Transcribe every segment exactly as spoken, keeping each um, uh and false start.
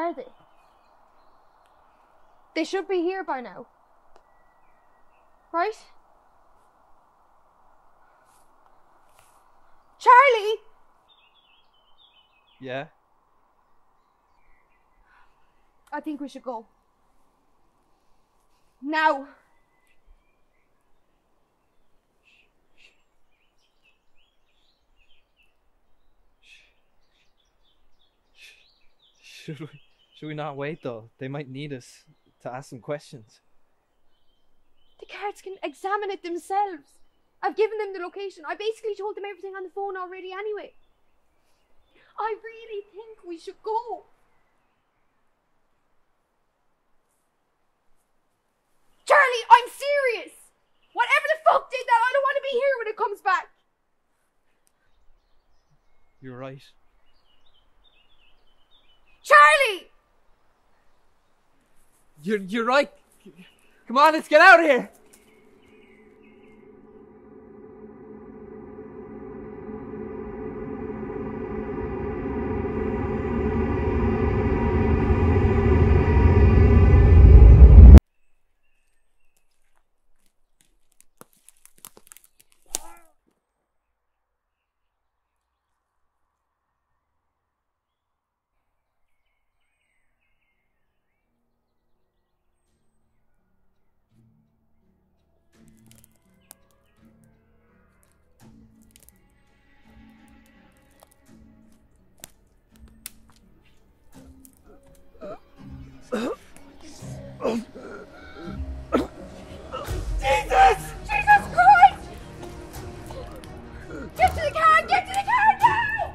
are they? They should be here by now. Right? Charlie! Yeah? I think we should go. Now! Should we, should we not wait though? They might need us to ask some questions. The guards can examine it themselves. I've given them the location. I basically told them everything on the phone already anyway. I really think we should go. Charlie, I'm serious. Whatever the fuck did that, I don't want to be here when it comes back. You're right. Charlie! You're, you're right. Come on, let's get out of here. Jesus! Jesus Christ! Get to the car! Get to the car now!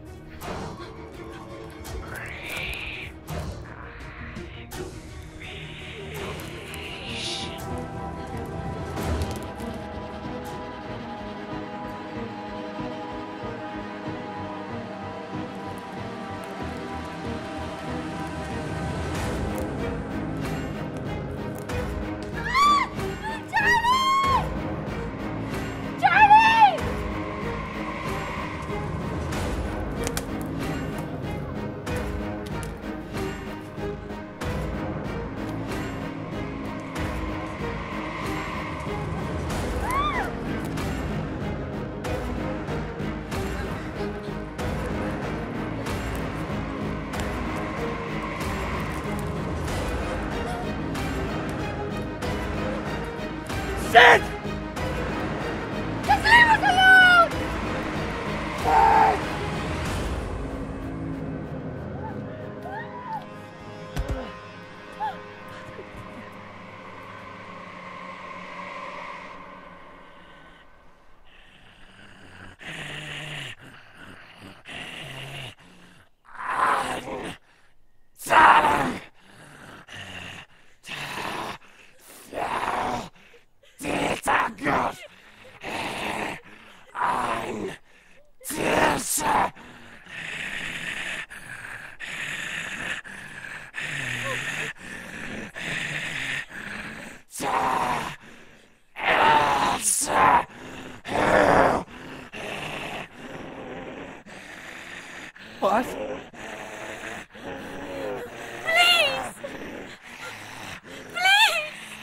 Shit! Just leave us alone! Shit! What? Please! Please!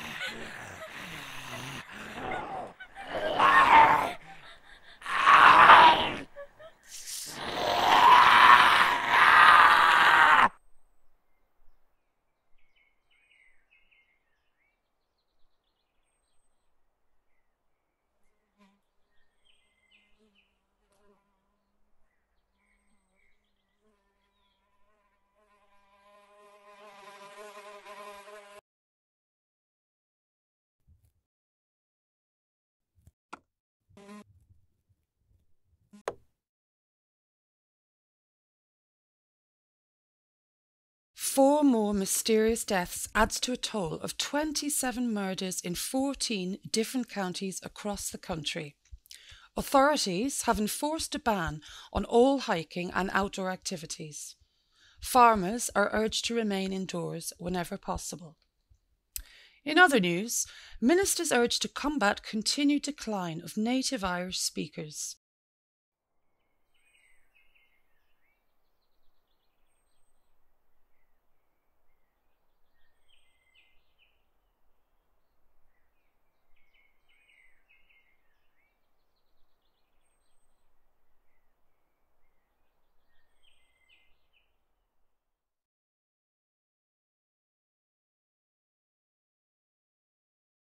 Four more mysterious deaths adds to a toll of twenty-seven murders in fourteen different counties across the country. Authorities have enforced a ban on all hiking and outdoor activities. Farmers are urged to remain indoors whenever possible. In other news, ministers urged to combat continued decline of native Irish speakers.